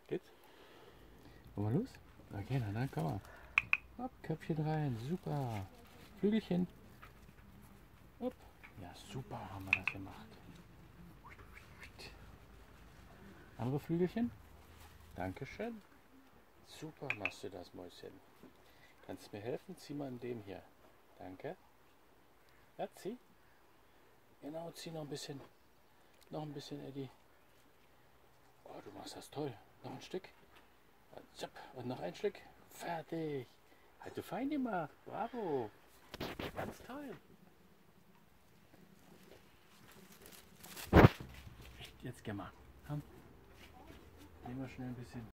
Geht's? Wollen wir los? Okay, na dann komm mal. Hopp, Köpfchen rein, super. Flügelchen. Hopp. Ja, super haben wir das gemacht. Andere Flügelchen. Dankeschön. Super machst du das, Mäuschen. Kannst du mir helfen? Zieh mal an dem hier. Danke. Ja, zieh. Genau, zieh noch ein bisschen. Noch ein bisschen, Eddie. Oh, du machst das toll. Noch ein Stück. Und noch ein Stück. Fertig. Hat du fein gemacht. Bravo. Ganz toll. Jetzt geh mal. Komm. Nehmen wir schnell ein bisschen.